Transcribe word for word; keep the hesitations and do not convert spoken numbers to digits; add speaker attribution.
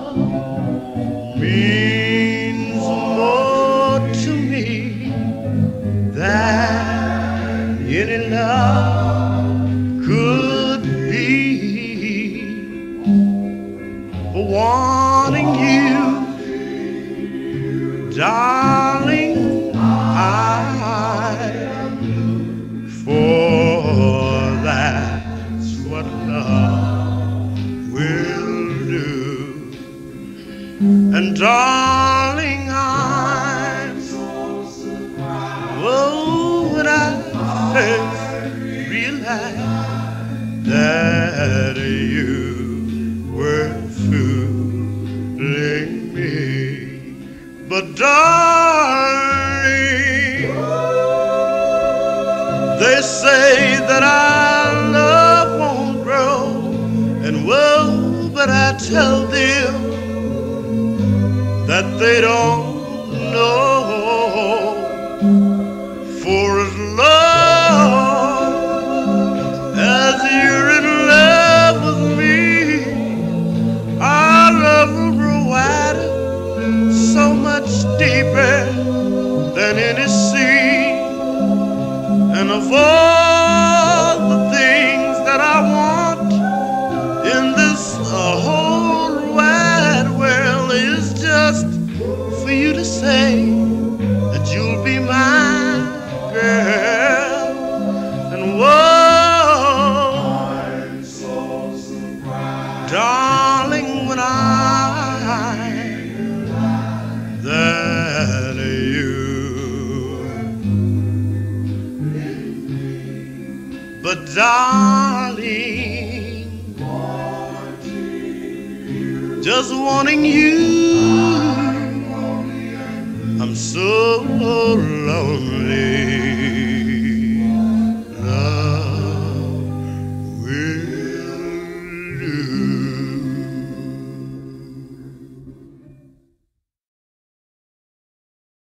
Speaker 1: means more to me than any love could be. For wanting you, darling, I, for that's what love will do. And darling, I'm oh, when I first realized that you were fooling me. But darling, they say that our love won't grow, and whoa, but I tell them that they don't know. For as long as you're in love with me, our love will grow wider, so much deeper than any sea. And of all the things that I want in this uh, whole wide world is just for you to say that you'll be mine, girl. And whoa, I'm so surprised, darling, when I that you. But darling, just wanting you